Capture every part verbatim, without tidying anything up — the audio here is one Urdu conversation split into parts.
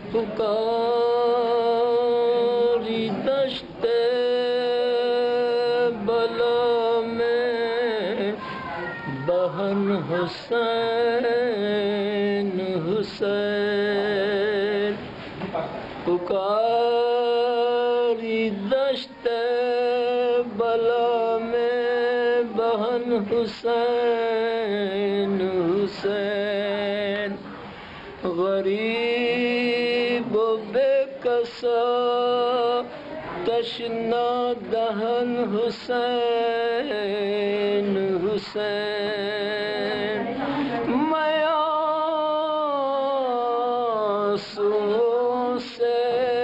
پکاری دشت بلا میں بہن حسین حسین پکاری دشت بلا میں بہن حسین حسین غریب و بے کسا تشنا دہن حسین حسین میں آنسوؤں سے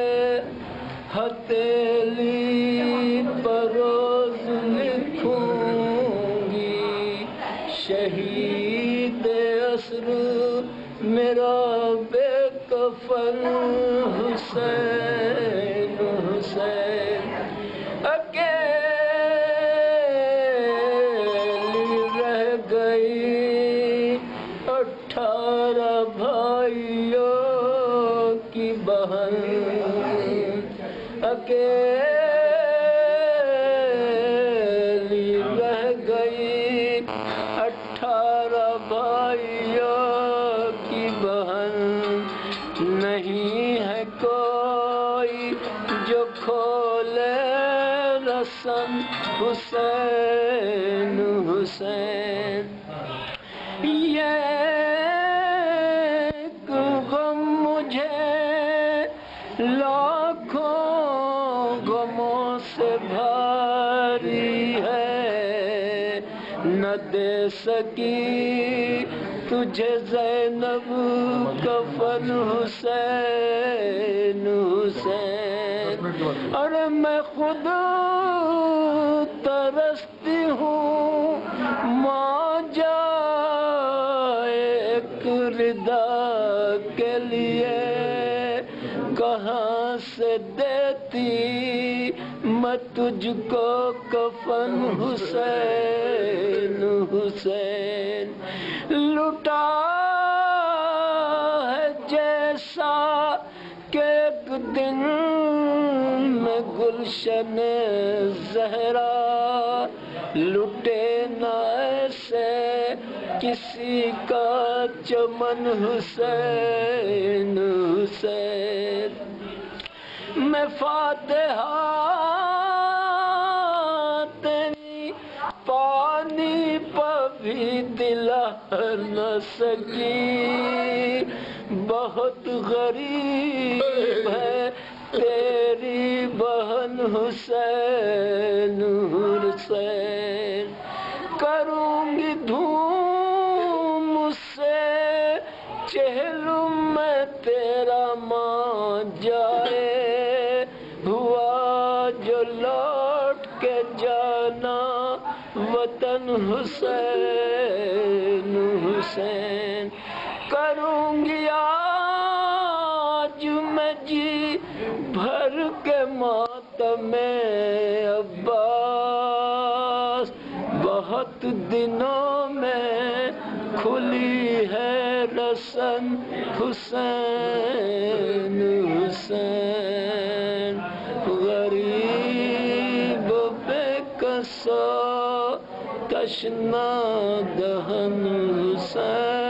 ہتھیلی پر روز لکھوں گی شہید عصر میرا بے کفن حسین حسین اکیلی رہ گئی اٹھارہ بھائیوں کی بہن اکیلی رہ گئی اٹھارہ بھائیوں کی بہن نہیں ہے کوئی جو کھولے رسم حسین حسین یہ ایک غم مجھے لاکھوں غموں سے بھاری ہے نہ دے سکی تجھے زینب کفن حسین حسین اور میں خود ترستی ہوں ماں جائے ایک ردا کے لیے کہاں سے دیتی میں تجھ کو کفن حسین حسین لٹا ہے جیسا کہ ایک دن میں گلشن زہرا لٹے نہ ایسے کسی کا چمن حسین حسین میں فاتحہ تیری پانی پہ بھی دلا نہ سکی بہت غریب ہے تیری بہن حسین حسین کروں گی دھوم سے چہلم میں تیرا ماں جائے ہوا جو لوٹ کے جانا وطن حسین حسین کروں گی آج میں جی بھر کے ماتم عباس بہت دنوں میں کھلی ہے رسن حسین حسین غریب بے کسا تشنا دہن حسین